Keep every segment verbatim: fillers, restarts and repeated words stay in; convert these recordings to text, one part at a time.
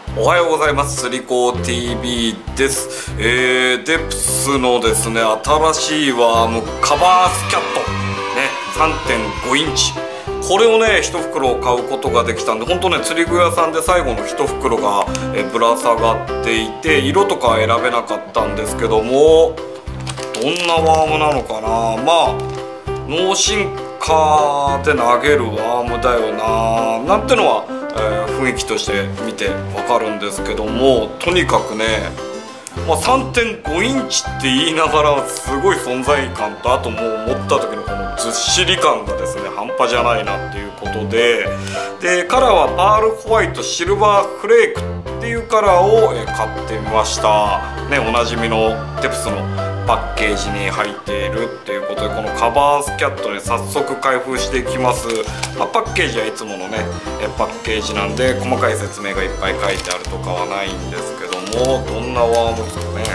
おはようございます。釣り子 ティービー です。えー、デプスのですね、新しいワームカバースキャットね、さんてんごインチ、これをねいち袋買うことができたんで、本当ね釣り具屋さんで最後のいち袋がえぶら下がっていて、色とかは選べなかったんですけども、どんなワームなのかな。まあ脳進化で投げるワームだよななんてのは、えー、雰囲気として見てわかるんですけども、とにかくね、まあ、さんてんごインチって言いながらすごい存在感と、あともう持った時のこのずっしり感がですね半端じゃないなっていうことで、でカラーはパールホワイトシルバーフレークっていうカラーを買ってみましたね。おなじみのデプスのパッケージに入っているっていうことで、このカバースキャットね早速開封していきます。まあ、パッケージはいつものねパッケージなんで細かい説明がいっぱい書いてあるとかはないんですけども、どんなワームですかね。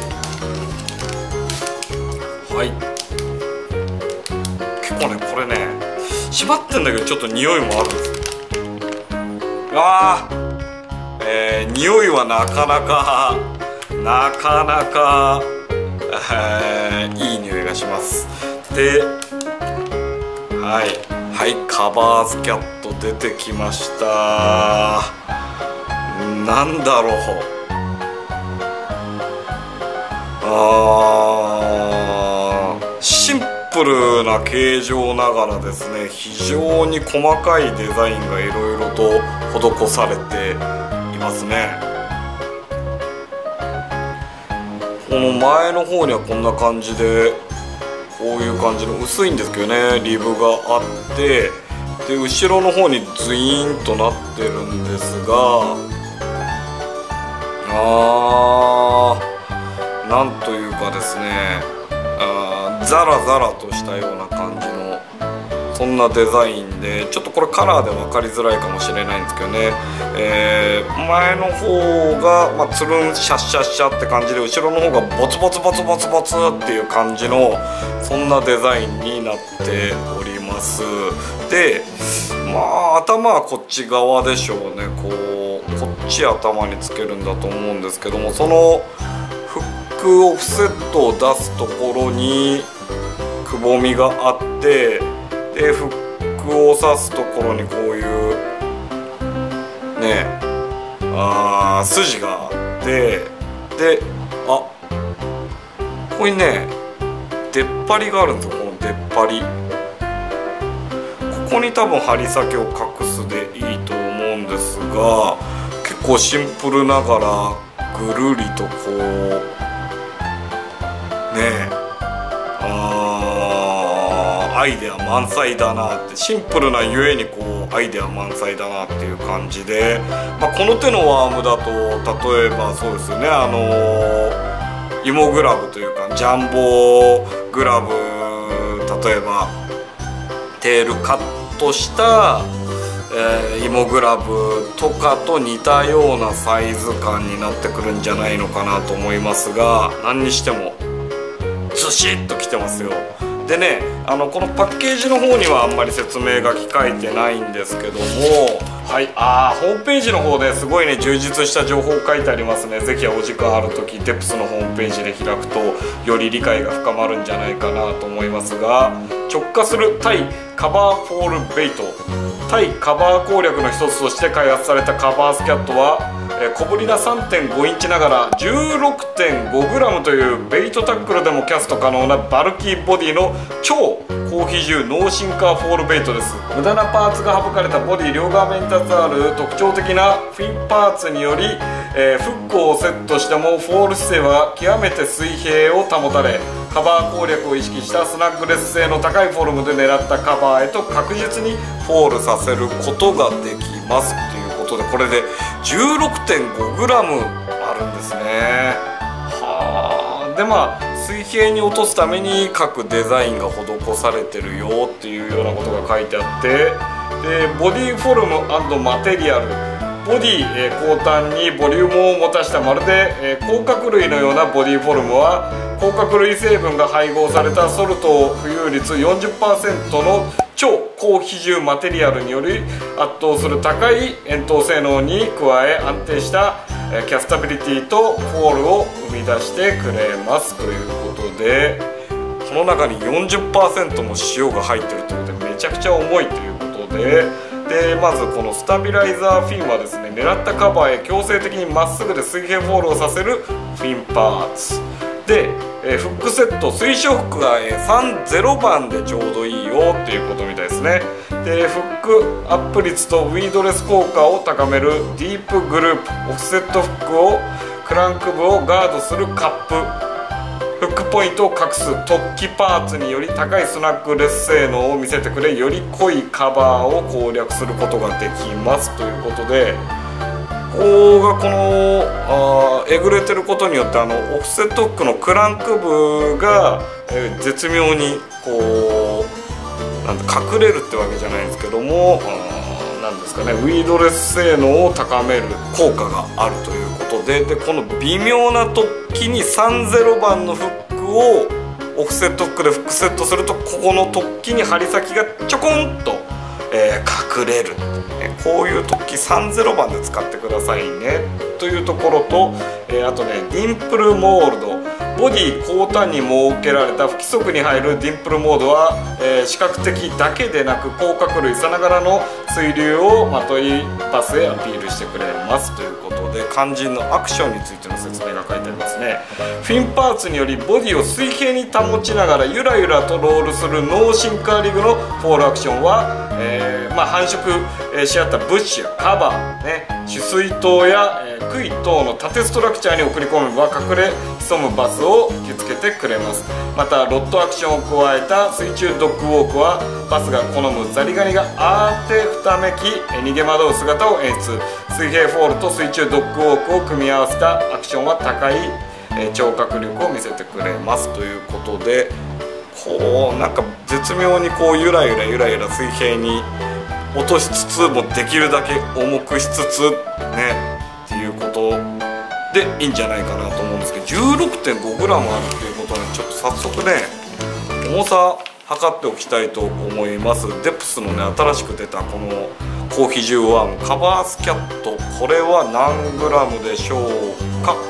はい、結構ねこれね縛ってんだけどちょっと匂いもあるんですよ。あー、えー、匂いはなかなかなかなかえー、いい匂いがします。で、はいはい、カバースキャット出てきました。なんだろう、あー、シンプルな形状ながらですね、非常に細かいデザインがいろいろと施されていますね。この前の方にはこんな感じで、こういう感じの薄いんですけどねリブがあって、で後ろの方にズイーンとなってるんですが、あー、なんというかですね、あーザラザラとしたような感じのそんなデザインで、ちょっとこれカラーで分かりづらいかもしれないんですけどね、えー、前の方が、まあ、つるんシャッシャッシャって感じで、後ろの方がボツボツボツボツボツっていう感じのそんなデザインになっております。でまあ頭はこっち側でしょうね。こうこっち頭につけるんだと思うんですけども、そのフックオフセットを出すところにくぼみがあって、でフックを刺すところにこういうねあー筋があって、であここにね出っ張りがあるんですよ。この出っ張り、ここに多分針先を隠すでいいと思うんですが、結構シンプルながらぐるりとこうねあアイデア満載だなって、シンプルなゆえにこうアイデア満載だなっていう感じで、まあ、この手のワームだと例えばそうですよね、あのー、芋グラブというかジャンボグラブ、例えばテールカットした、えー、芋グラブとかと似たようなサイズ感になってくるんじゃないのかなと思いますが、何にしてもずしっときてますよ。でね、あのこのパッケージの方にはあんまり説明書き書いてないんですけども、はい、あーホームページの方ですごいね充実した情報書いてありますね。是非お時間ある時デプスのホームページで開くとより理解が深まるんじゃないかなと思いますが、直下する対カバーフォールベイト、対カバー攻略の一つとして開発されたカバースキャットは、えー、小ぶりな さんてんごインチながら じゅうろくてんごグラム というベイトタックルでもキャスト可能なバルキーボディの超高比重ノーシンカーフォールベイトです。無駄なパーツが省かれたボディ両側面に立つある特徴的なフィンパーツにより、えー、フックをセットしてもフォール姿勢は極めて水平を保たれ、カバー攻略を意識したスナッグレス性の高いフォルムで狙ったカバーへと確実にフォールさせることができますということで、これで じゅうろくてんごグラム あるんですね。はあ、でまあ水平に落とすために各デザインが施されてるよっていうようなことが書いてあって、でボディフォルム&マテリアル、ボディ、えー、後端にボリュームを持たしたまるで、えー、甲殻類のようなボディフォルムは甲殻類成分が配合されたソルト浮遊率 よんじゅっパーセント の超高比重マテリアルにより圧倒する高い円筒性能に加え、安定したキャスタビリティとフォールを生み出してくれますということで、この中に よんじゅっパーセント も塩が入ってるということでめちゃくちゃ重いということで、でまずこのスタビライザーフィンはですね、狙ったカバーへ強制的にまっすぐで水平フォールをさせるフィンパーツで、えー、フックセット、推奨フックが、えー、さんじゅうばんでちょうどいいよっていうことみたいですね。でフックアップ率とウィードレス効果を高めるディープグループ、オフセットフックをクランク部をガードするカップ、フックポイントを隠す突起パーツにより高いスナックレス性能を見せてくれ、より濃いカバーを攻略することができますということで、ここがこのあえぐれてることによってあのオフセットフックのクランク部が、えー、絶妙にこうなんか隠れるってわけじゃないんですけども、なんですかね、ウィードレス性能を高める効果があるということで、でこの微妙な突起にさんじゅうばんのフックをオフセットフックでフックセットすると、ここの突起に針先がちょこんと、えー、隠れる、ね、こういう突起さんじゅうばんで使ってくださいねというところと、えー、あとねディンプルモールド、ボディ後端に設けられた不規則に入るディンプルモードは、えー、視覚的だけでなく甲殻類さながらの水流をまといパスへアピールしてくれますということで、肝心のアクションについての説明が書いてありますね。フィンパーツによりボディを水平に保ちながらゆらゆらとロールするノーシンカーリグのフォールアクションは、えーまあ、繁殖し合ったブッシュ、カバー、ね、取水塔や、えー、杭等の縦ストラクチャーに送り込めば隠れ潜むバスを引きつけてくれます。またロッドアクションを加えた水中ドッグウォークはバスが好むザリガニがあーてふためき逃げ惑う姿を演出、水平フォールと水中ドッグウォークを組み合わせたアクションは高い、えー、聴覚力を見せてくれますということで、こうなんか絶妙にこうゆらゆらゆらゆら水平に落としつつもできるだけ重くしつつねっていうことでいいんじゃないかなと思うんですけど、 じゅうろくてんごグラム あるっていうことで、ちょっと早速ね重さ測っておきたいと思います。デプスのね新しく出たこの高比重ワームカバースキャット、これは何グラムでしょうか。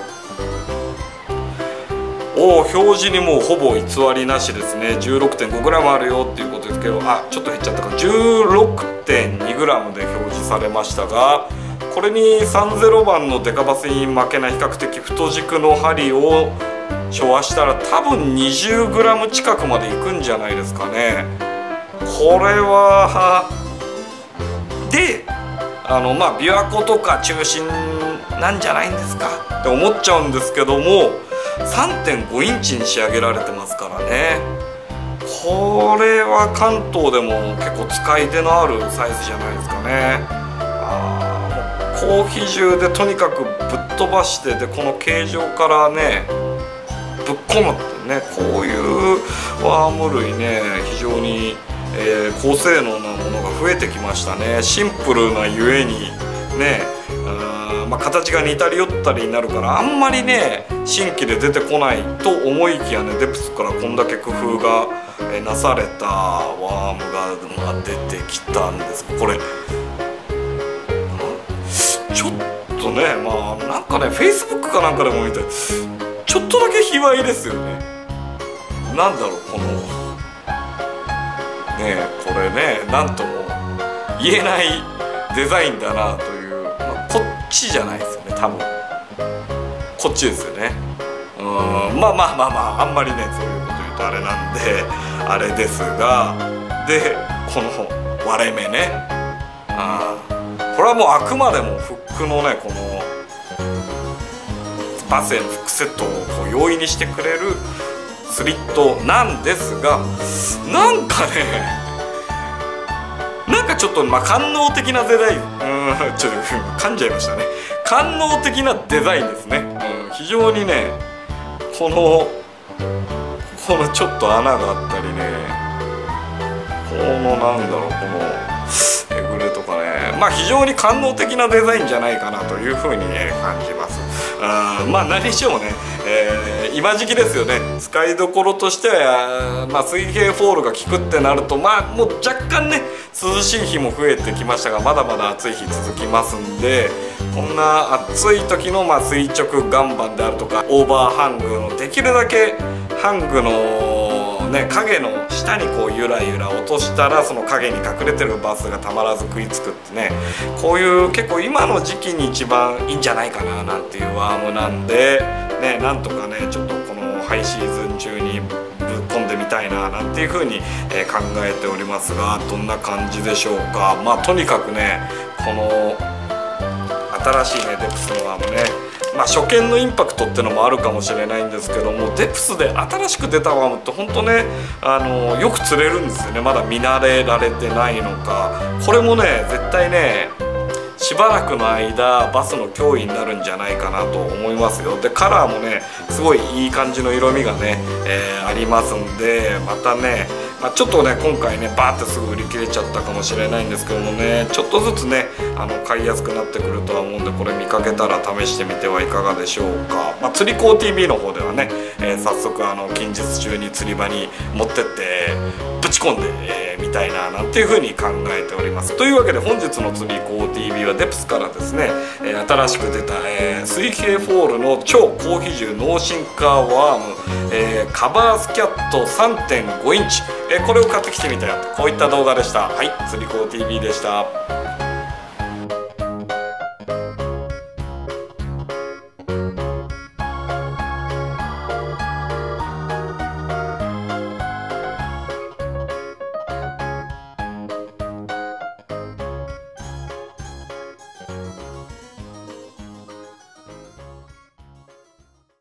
お表示にもうほぼ偽りなしですね。 じゅうろくてんごグラム あるよっていうことですけど、あちょっと減っちゃったか、 じゅうろくてんにグラム で表示されましたが、これにさんじゅうばんのデカバスに負けない比較的太軸の針を昭和したら多分 にじゅうグラム 近くまでいくんじゃないですかね。これはであのまあ琵琶湖とか中心なんじゃないんですかって思っちゃうんですけども、さんてんごインチに仕上げられてますからね。これは関東でも結構使い手のあるサイズじゃないですかね。あ高比重でとにかくぶっ飛ばして、でこの形状からねぶっ込むってね、こういうワーム類ね非常に、えー、高性能なものが増えてきましたね。シンプルなゆえにね、あまあ、形が似たり寄ったりになるからあんまりね新規で出てこないと思いきやね、デプスからこんだけ工夫がなされたワームが出てきたんです。これちょっとねまあなんかね フェイスブック かなんかでも見てちょっとだけ卑猥ですよね。なんだろうこのねこれねなんとも言えないデザインだなという、まあ、こっちじゃないですよね多分こっちですよね。うーんまあまあまあまああんまりねそういうこと言うとあれなんであれですが、でこの割れ目ね、あこれはもうあくまでもフックのねこのバスへのフックセットをこう容易にしてくれるスリットなんですが、なんかねなんかちょっとまあ官能的なデザイン、うんちょっと噛んじゃいましたね。官能的なデザインですね、うん、非常にねこのこのちょっと穴があったりね、このなんだろうこのえぐれとかね、まあ非常に官能的なデザインじゃないかなというふうに、ね、感じます。あまあ何にしてもね、えー、 今時期ですよね。使いどころとしては、まあ、水平フォールが効くってなると、まあもう若干ね涼しい日も増えてきましたが、まだまだ暑い日続きますんで、こんな暑い時のまあ垂直岩盤であるとかオーバーハングのできるだけハングの、ね、影の下にこうゆらゆら落としたら、その影に隠れてるバスがたまらず食いつくってね、こういう結構今の時期に一番いいんじゃないかななんていうワームなんで、ね、なんとかねちょっとこのハイシーズン中にぶっ込んでみたいななんていう風に、えー、考えておりますが、どんな感じでしょうか。まあとにかくねこの新しいねデプスのワームね、まあ、初見のインパクトってのもあるかもしれないんですけども、デプスで新しく出たワームって本当ねあのよく釣れるんですよね。まだ見慣れられてないのか、これもね絶対ねしばらくの間バスの脅威になるんじゃないかなと思いますよ。でカラーもねすごいいい感じの色味がね、えー、ありますんで、またね、まあ、ちょっとね今回ねバーってすぐ売り切れちゃったかもしれないんですけどもね、ちょっとずつねあの買いやすくなってくるとは思うんで、これ見かけたら試してみてはいかがでしょうか。まあ、釣り子 ティーブイ の方ではね、えー、早速あの近日中に釣り場に持ってってぶち込んで、えー、みたいななんていう風に考えております。というわけで本日の釣り子 ティーブイ はデプスからですね、えー、新しく出た、えー、水平フォールの超高比重脳進化ワーム、えー、カバースキャット さんてんご インチ、えー、これを買ってきてみたよ、こういった動画でした。はい、釣り子 ティーブイ でした。